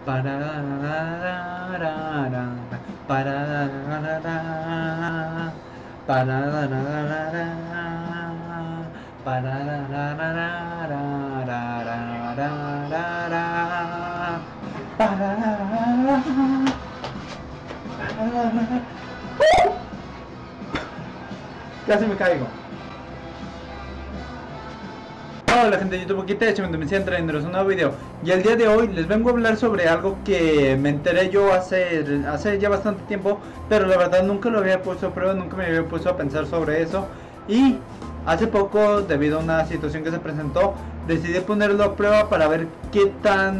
Parararara, parararara, parararara, parararararararararara, parararara, parararara. Casi me caigo. Hola gente de YouTube, aquí te me decían trayéndoles un nuevo video. Y el día de hoy les vengo a hablar sobre algo que me enteré yo hace ya bastante tiempo, pero la verdad nunca lo había puesto a prueba, nunca me había puesto a pensar sobre eso. Y hace poco, debido a una situación que se presentó, decidí ponerlo a prueba para ver qué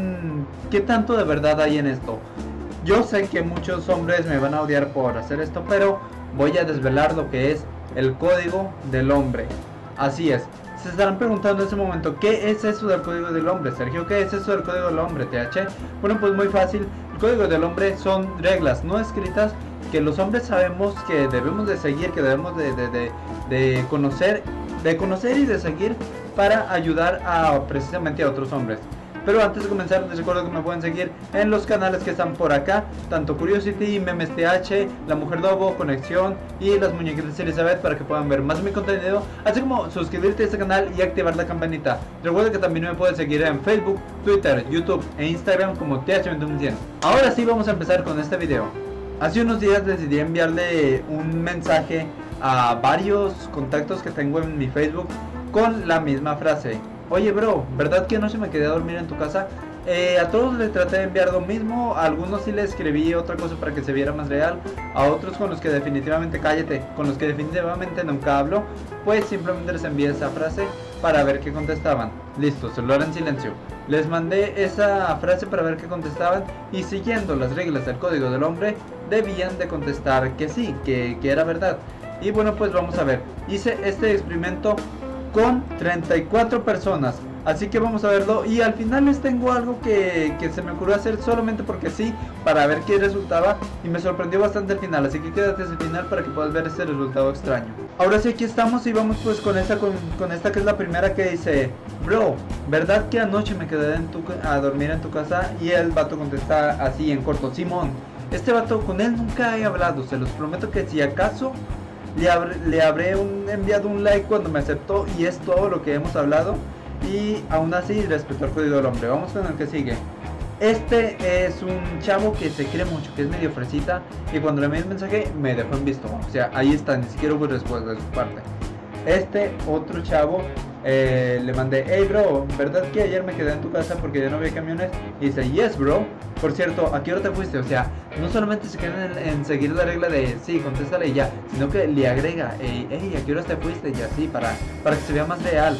tanto de verdad hay en esto. Yo sé que muchos hombres me van a odiar por hacer esto, pero voy a desvelar lo que es el código del hombre. Así es. Se estarán preguntando en ese momento, ¿qué es eso del código del hombre, Sergio? ¿Qué es eso del código del hombre, TH? Bueno, pues muy fácil. El código del hombre son reglas no escritas que los hombres sabemos que debemos de seguir, que debemos de conocer y de seguir para ayudar precisamente a otros hombres. Pero antes de comenzar les recuerdo que me pueden seguir en los canales que están por acá, tanto Curiosity, Memes TH, La Mujer Lobo, Conexión y Las Muñequitas de Elizabeth, para que puedan ver más de mi contenido, así como suscribirte a este canal y activar la campanita. Recuerda que también me puedes seguir en Facebook, Twitter, YouTube e Instagram como TH2100. Ahora sí vamos a empezar con este video. Hace unos días decidí enviarle un mensaje a varios contactos que tengo en mi Facebook con la misma frase. Oye bro, ¿verdad que anoche me quedé a dormir en tu casa? A todos les traté de enviar lo mismo, a algunos sí les escribí otra cosa para que se viera más real, a otros con los que definitivamente, cállate, con los que definitivamente nunca hablo, pues simplemente les envié esa frase para ver qué contestaban. Listo, celular en silencio. Les mandé esa frase para ver qué contestaban y siguiendo las reglas del código del hombre, debían de contestar que sí, que era verdad. Y bueno, pues vamos a ver, hice este experimento con 34 personas, así que vamos a verlo. Y al final les tengo algo que se me ocurrió hacer solamente porque sí, para ver qué resultaba, y me sorprendió bastante al final, así que quédate hasta el final para que puedas ver este resultado extraño. Ahora sí, aquí estamos y vamos pues con esta que es la primera, que dice: bro, ¿verdad que anoche me quedé a dormir en tu casa? Y el vato contesta así en corto: Simón. Este vato, con él nunca he hablado, se los prometo que si acaso le habré enviado un like cuando me aceptó, y es todo lo que hemos hablado. Y aún así respetó el código del hombre. Vamos con el que sigue. Este es un chavo que se quiere mucho, que es medio fresita, y cuando le envié el mensaje me dejó en visto. O sea, ahí está, ni siquiera hubo respuesta de su parte. Este otro chavo, le mandé: hey bro, ¿verdad que ayer me quedé en tu casa porque ya no había camiones? Y dice: yes bro. Por cierto, ¿a qué hora te fuiste? O sea, no solamente se queda en seguir la regla de sí, contéstale y ya, sino que le agrega: hey, ¿a qué hora te fuiste? Y así, para que se vea más real.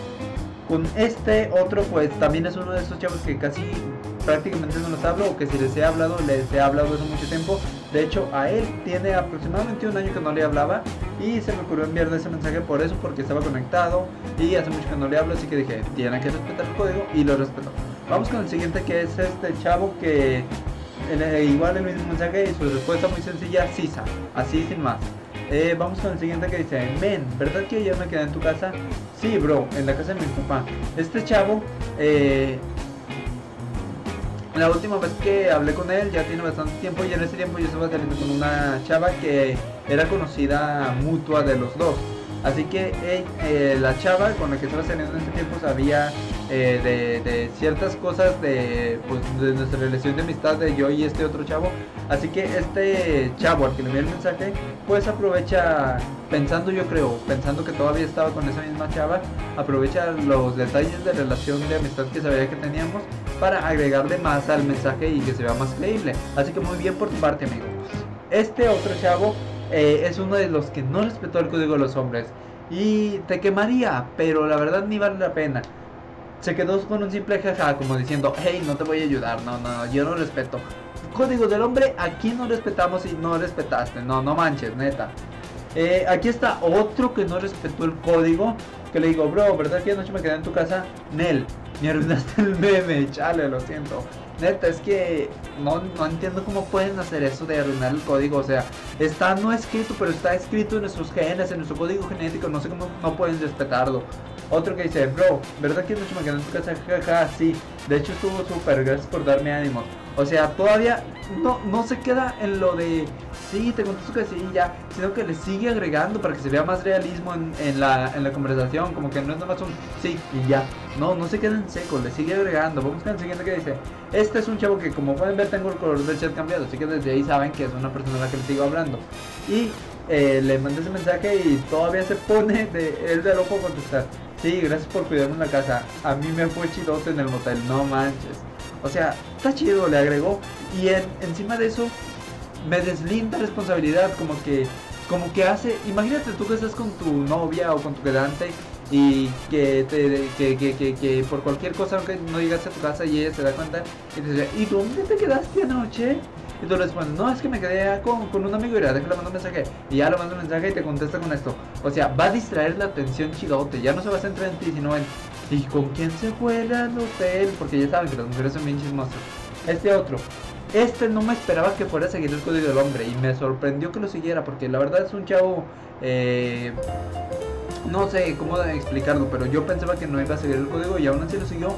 Con este otro, pues también es uno de esos chavos que casi prácticamente no los hablo, o que si les he hablado hace mucho tiempo. De hecho, a él tiene aproximadamente un año que no le hablaba, y se me ocurrió enviarle ese mensaje por eso, porque estaba conectado y hace mucho que no le hablo, así que dije, tiene que respetar el código, y lo respetó. Vamos con el siguiente, que es este chavo que igual el mismo mensaje y su respuesta muy sencilla: sisa, así sin más. Vamos con el siguiente, que dice: men, ¿verdad que ayer me quedé en tu casa? Sí bro, en la casa de mi papá. Este chavo, la última vez que hablé con él ya tiene bastante tiempo, y en ese tiempo yo estaba saliendo con una chava que era conocida mutua de los dos. Así que la chava con la que estaba saliendo en ese tiempo sabía de ciertas cosas de nuestra relación de amistad, de yo y este otro chavo. Así que este chavo al que le envié el mensaje, pues aprovecha, pensando que todavía estaba con esa misma chava, aprovecha los detalles de relación de amistad que sabía que teníamos para agregarle más al mensaje y que se vea más creíble. Así que muy bien por tu parte, amigo. Este otro chavo es uno de los que no respetó el código de los hombres, y te quemaría, pero la verdad ni vale la pena. Se quedó con un simple jaja, como diciendo: hey, no te voy a ayudar, no, yo no respeto código del hombre, aquí no respetamos, y no respetaste, no manches, neta. Aquí está otro que no respetó el código, que le digo: bro, ¿verdad que anoche me quedé en tu casa? Nel, me arruinaste el meme, chale, lo siento. Neta, es que no entiendo cómo pueden hacer eso de arruinar el código. O sea, está no escrito, pero está escrito en nuestros genes, en nuestro código genético. No sé cómo no pueden respetarlo. Otro que dice: bro, ¿verdad que anoche me quedé en tu casa? Jaja, sí, de hecho estuvo súper, gracias por darme ánimos. O sea, todavía no se queda en lo de sí, te contesto que sí, ya, sino que le sigue agregando para que se vea más realismo en la conversación, como que no es nomás un sí y ya. No se queda en seco, le sigue agregando. Vamos con el siguiente que dice, este es un chavo que como pueden ver tengo el color del chat cambiado, así que desde ahí saben que es una persona a la que le sigo hablando. Y le mandé ese mensaje y todavía se pone él de loco contestar. Sí, gracias por cuidarme en la casa. A mí me fue chidote en el motel, no manches. O sea, está chido, le agregó. Y encima de eso, me deslinda responsabilidad. Como que hace. Imagínate tú que estás con tu novia o con tu quedante. Y que por cualquier cosa aunque no llegaste a tu casa y ella se da cuenta. Y te dice, ¿y dónde te quedaste anoche? Y tú le respondes, no, es que me quedé con un amigo y le mando un mensaje. Y ya le mando un mensaje y te contesta con esto. O sea, va a distraer la atención chidote. Ya no se va a centrar en ti, sino en ¿y con quién se fue al hotel? Porque ya saben que las mujeres son bien chismosas. Este otro. No me esperaba que fuera a seguir el código del hombre. Y me sorprendió que lo siguiera. Porque la verdad es un chavo... no sé cómo explicarlo. Pero yo pensaba que no iba a seguir el código. Y aún así lo siguió.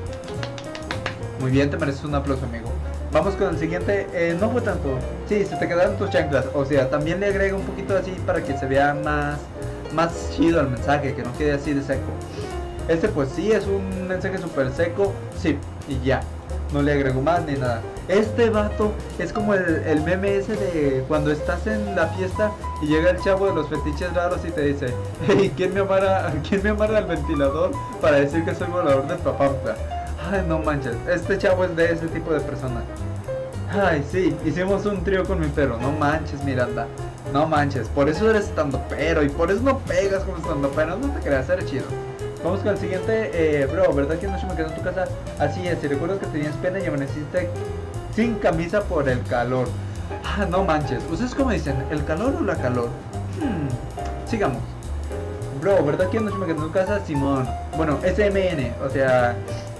Muy bien, te mereces un aplauso, amigo. Vamos con el siguiente, no fue tanto. Sí, se te quedaron tus chanclas. O sea, también le agrega un poquito así para que se vea más chido el mensaje, que no quede así de seco. Este pues sí, es un mensaje súper seco. Sí, y ya. No le agrego más ni nada. Este vato es como el meme ese de cuando estás en la fiesta y llega el chavo de los fetiches raros y te dice, hey, ¿quién me amarra al ventilador para decir que soy volador de papampa? Ay, no manches, este chavo es de ese tipo de persona. Ay, sí, hicimos un trío con mi perro. No manches, Miranda. No manches, por eso eres estandopero y por eso no pegas como estandopero. No te creas, eres chido. Vamos con el siguiente, bro, ¿verdad que anoche me quedé en tu casa? Así es, si recuerdas que tenías pena y amaneciste sin camisa por el calor. Ah, no manches, ¿ustedes cómo dicen? ¿El calor o la calor? Sigamos. Bro, ¿verdad que anoche me quedé en tu casa? Simón. Bueno, SMN, o sea...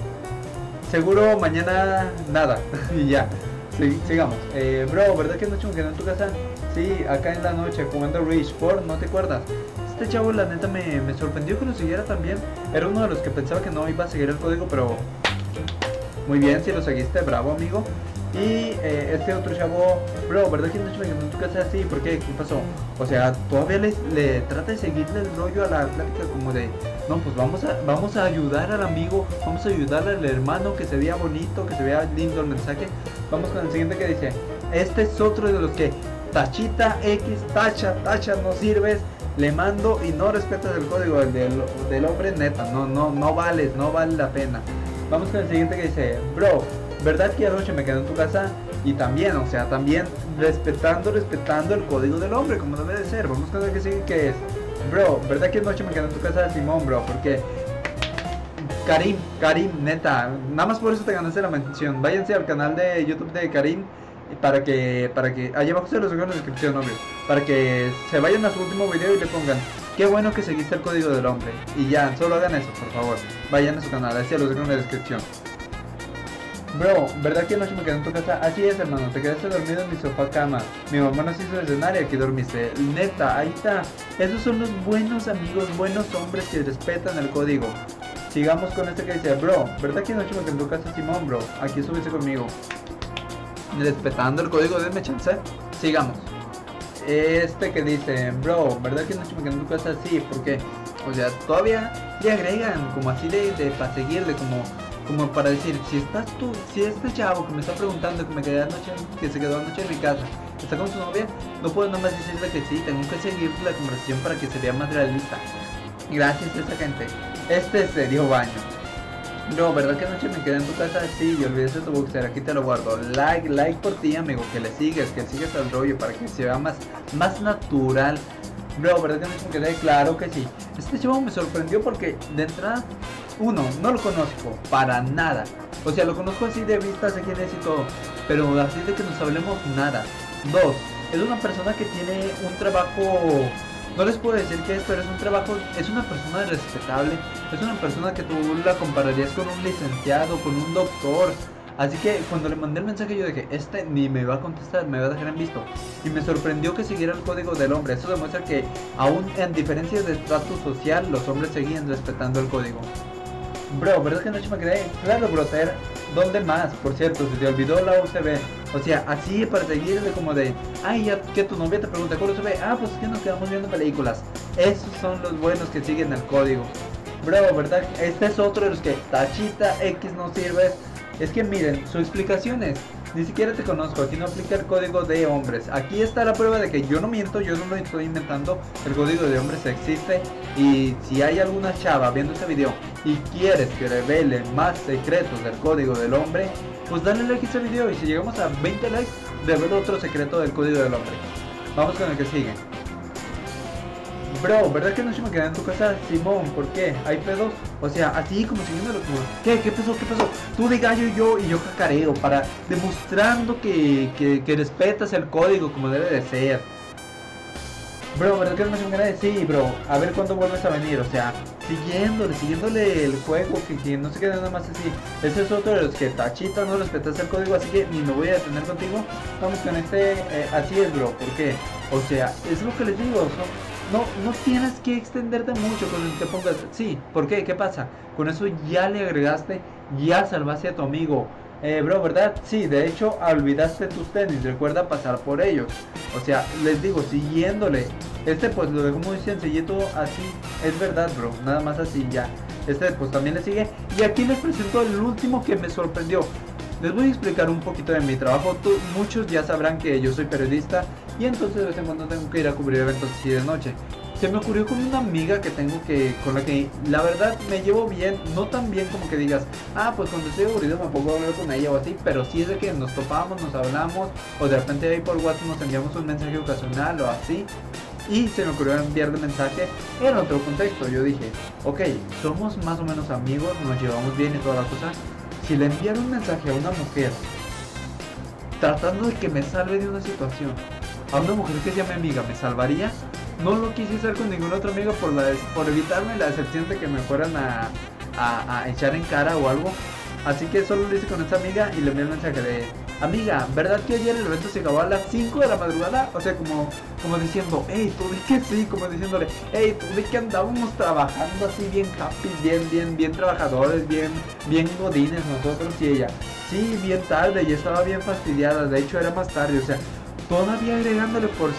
Seguro mañana nada. Y ya. Sí, sigamos. Bro, ¿verdad que anoche me quedé en tu casa? Sí, acá en la noche jugando Rage 4, ¿no te acuerdas? Este chavo la neta me sorprendió que lo siguiera también. Era uno de los que pensaba que no iba a seguir el código, pero... Muy bien, si lo seguiste, bravo amigo. Y este otro chavo, bro, ¿verdad que anoche me quedé en tu casa? Sí, ¿por qué? ¿Qué pasó? O sea, todavía le trata de seguirle el rollo a la plática como de... No, pues vamos a ayudar al amigo, vamos a ayudar al hermano, que se vea bonito, que se vea lindo el mensaje. Vamos con el siguiente que dice, este es otro de los que tachita X, tacha, no sirves, le mando y no respetas el código del hombre, neta, no vale la pena. Vamos con el siguiente que dice, bro, ¿verdad que anoche me quedé en tu casa? Y también, o sea, también respetando el código del hombre, como debe de ser. Vamos con el que sigue, que es, bro, ¿verdad que anoche me quedé en tu casa? Simón, bro, porque Karim, neta, nada más por eso te ganaste la mención. Váyanse al canal de YouTube de Karim para que allá abajo se los dejo en la descripción, obvio, para que se vayan a su último video y le pongan, qué bueno que seguiste el código del hombre. Y ya, solo hagan eso, por favor. Vayan a su canal, así se los dejo en la descripción. Bro, ¿verdad que anoche me quedé en tu casa? Así es, hermano, te quedaste dormido en mi sofá cama. Mi mamá nos hizo cenar y aquí dormiste. Neta, ahí está. Esos son los buenos amigos, buenos hombres que respetan el código. Sigamos con este que dice, bro, ¿verdad que anoche me quedé en tu casa? Simón, bro, aquí subiste conmigo. Respetando el código, denme chance. Sigamos. Este que dice, bro, ¿verdad que anoche me quedé en tu casa? Sí, porque, o sea, todavía le agregan como así de para seguirle, como para decir, si este chavo que me está preguntando que se quedó anoche en mi casa, está con su novia, no puedo nomás decirle que sí, tengo que seguir la conversación para que se vea más realista. Gracias a esa gente. Este se dio baño. No, ¿verdad que anoche me quedé en tu casa? Sí, y olvidaste tu boxer, aquí te lo guardo. Like por ti, amigo, que le sigues al rollo para que se vea más natural. Bro, ¿verdad que anoche me quedé? Claro que sí. Este chavo me sorprendió porque de entrada, uno, no lo conozco para nada. O sea, lo conozco así de vista, sé quién es y todo, pero así de que nos hablemos nada. Dos, es una persona que tiene un trabajo, no les puedo decir qué es, pero es un trabajo, es una persona respetable, es una persona que tú la compararías con un licenciado, con un doctor. Así que cuando le mandé el mensaje yo dije, este ni me va a contestar, me va a dejar en visto. Y me sorprendió que siguiera el código del hombre. Eso demuestra que aún en diferencia de estatus social, los hombres seguían respetando el código. Bro, ¿verdad que no me quedé? Claro, brother. ¿Dónde más? Por cierto, se te olvidó la USB. O sea, así para seguirle como de, ay, ya que tu novia te pregunta cuál USB. Ah, pues es que nos quedamos viendo películas. Esos son los buenos que siguen el código. Bro, ¿verdad? Este es otro de los que tachita X no sirve. Es que miren, su explicación es, ni siquiera te conozco, aquí no aplica el código de hombres. Aquí está la prueba de que yo no miento, yo no lo estoy inventando. El código de hombres existe. Y si hay alguna chava viendo este video y quieres que revele más secretos del código del hombre, pues dale like a este video. Y si llegamos a 20 likes, revelo otro secreto del código del hombre. Vamos con el que sigue. Bro, ¿verdad que no se me quedé en tu casa? Simón, ¿por qué? ¿Hay pedos? O sea, así como siguiéndolo como, ¿qué? ¿Qué pasó? ¿Qué pasó? Tú de gallo y yo cacareo, para demostrando que respetas el código como debe de ser. Bro, ¿verdad que no se me quedé? Sí, bro, a ver cuándo vuelves a venir, o sea, siguiéndole el juego, que no se quede nada más así. Ese es otro de los que tachita no respetas el código, así que ni me voy a detener contigo. Vamos con este, así es, bro, ¿por qué? O sea, es lo que les digo, no tienes que extenderte mucho con el que pongas, sí, ¿por qué? ¿Qué pasa? Con eso ya le agregaste, ya salvaste a tu amigo. Bro, ¿verdad? Sí, de hecho, olvidaste tus tenis, recuerda pasar por ellos. O sea, les digo, siguiéndole. Este pues lo dejo muy sencillito, así, es verdad, bro, nada más así ya. Este pues también le sigue. Y aquí les presento el último que me sorprendió. Les voy a explicar un poquito de mi trabajo. Muchos ya sabrán que yo soy periodista y entonces de vez en cuando tengo que ir a cubrir eventos así de noche. Se me ocurrió con una amiga que tengo con la que la verdad me llevo bien, no tan bien como que digas, ah, pues cuando estoy aburrido me pongo a hablar con ella o así, pero sí es de que nos topamos, nos hablamos, o de repente ahí por WhatsApp nos enviamos un mensaje ocasional o así. Y se me ocurrió enviarle mensaje en otro contexto. Yo dije, ok, somos más o menos amigos, nos llevamos bien y toda la cosa. Si le enviara un mensaje a una mujer tratando de que me salve de una situación, a una mujer que sea mi amiga, ¿me salvaría? No lo quise hacer con ningún otro amigo por evitarme la decepción de que me fueran a echar en cara o algo. Así que solo lo hice con esta amiga y le envié el mensaje de, amiga, ¿verdad que ayer el evento se acabó a las 5 de la madrugada? O sea, como diciendo, hey, tú di que sí, como diciéndole, hey, tú di que andábamos trabajando así bien happy, bien trabajadores, bien godines nosotros. Y ella, sí, bien tarde, y estaba bien fastidiada, de hecho era más tarde, o sea, todavía agregándole por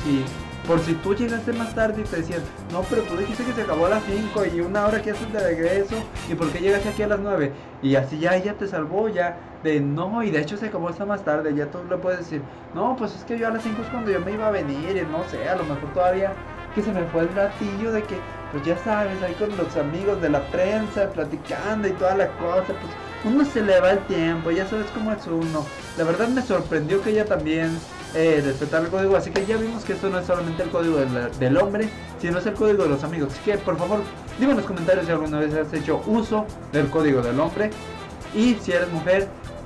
si tú llegaste más tarde y te decían, no, pero tú dijiste que se acabó a las 5 y una hora que haces de regreso, y por qué llegaste aquí a las 9, y así ya ella te salvó ya de no, y de hecho se acabó hasta más tarde. Ya tú le puedes decir, no, pues es que yo a las 5 es cuando yo me iba a venir, y no sé, a lo mejor todavía que se me fue el ratillo de que, pues ya sabes, ahí con los amigos de la prensa platicando y toda la cosa, pues uno se le va el tiempo, ya sabes cómo es uno. La verdad me sorprendió que ella también respetar el código, así que ya vimos que esto no es solamente el código del hombre, sino es el código de los amigos. Así que por favor, dime en los comentarios si alguna vez has hecho uso del código del hombre, y si eres mujer,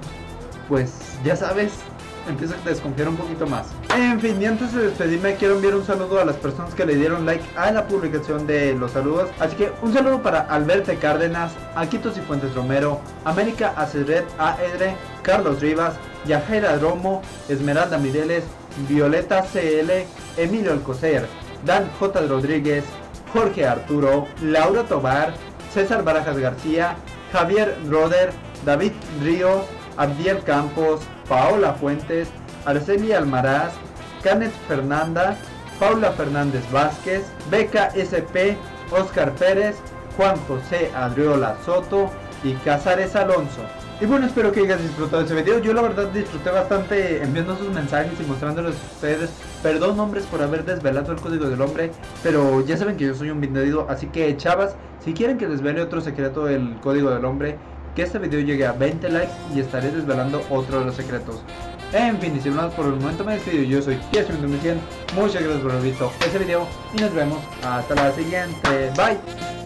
pues ya sabes, empieza a desconfiar un poquito más. En fin, y antes de despedirme quiero enviar un saludo a las personas que le dieron like a la publicación de los saludos. Así que un saludo para Alberto Cárdenas, Aquito Cifuentes Romero, América Acedret AR, Carlos Rivas, Yajaira Romo, Esmeralda Mireles, Violeta CL, Emilio Alcocer, Dan J. Rodríguez, Jorge Arturo, Laura Tobar, César Barajas García, Javier Roder, David Ríos, Abdiel Campos, Paola Fuentes, Arcelia Almaraz, Canet Fernanda, Paula Fernández Vázquez, Beca SP, Oscar Pérez, Juan José Adriola Soto y Casares Alonso. Y bueno, espero que hayas disfrutado de este video. Yo la verdad disfruté bastante enviando sus mensajes y mostrándoles a ustedes. Perdón, hombres, por haber desvelado el código del hombre, pero ya saben que yo soy un vendido. Así que, chavas, si quieren que desvele otro secreto del código del hombre, que este video llegue a 20 likes y estaré desvelando otro de los secretos. En fin, y sin más por el momento me despido. Yo soy Kiesman100. Muchas gracias por haber visto este video y nos vemos hasta la siguiente. Bye.